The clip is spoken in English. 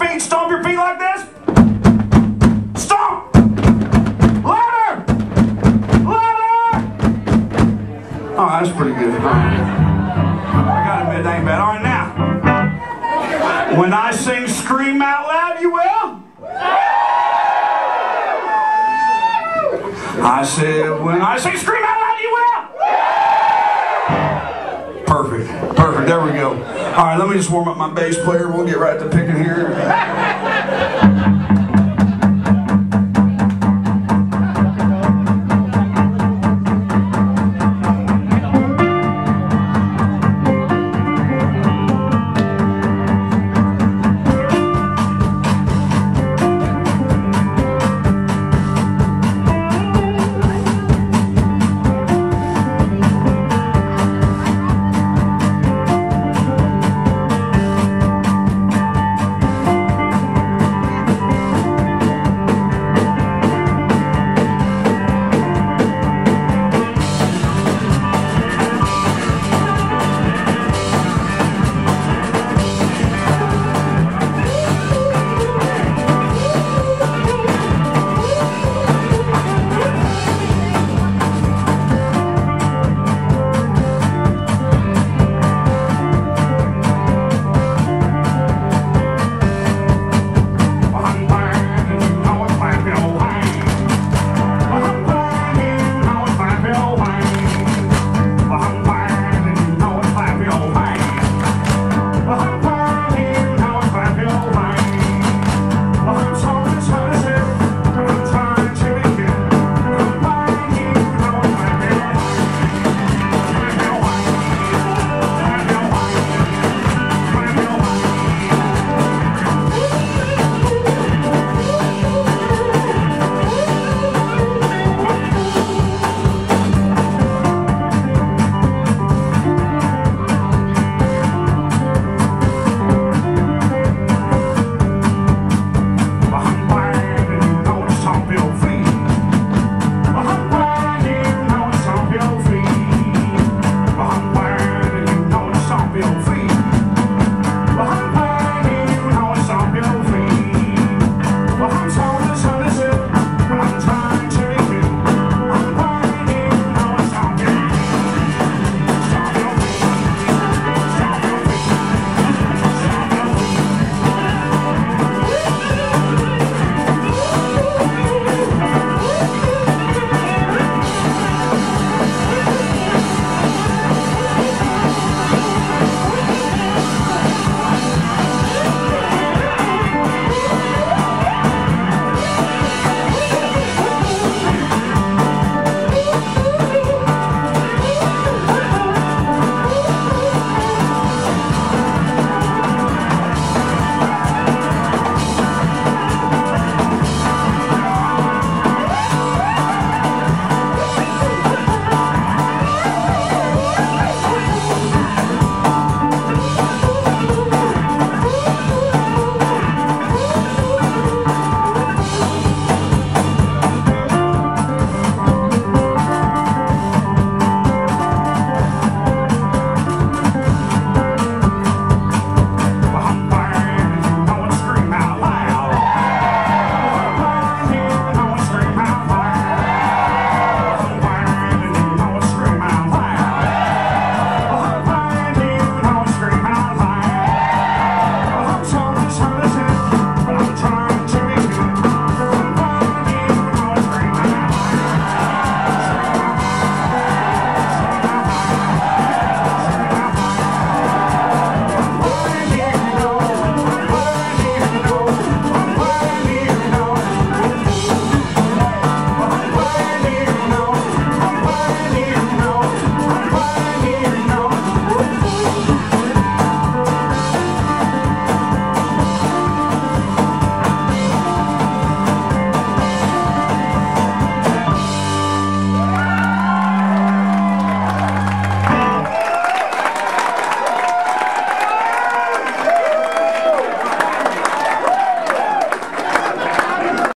feet. Stomp your feet like this. Stomp. Louder. Louder. Oh, that's pretty good. I gotta admit, that ain't bad. All right, now. When I sing scream out loud, you will? I said, when I say scream out loud, you will? Perfect. Perfect. There we go. All right, let me just warm up my bass player. We'll get right to picking here.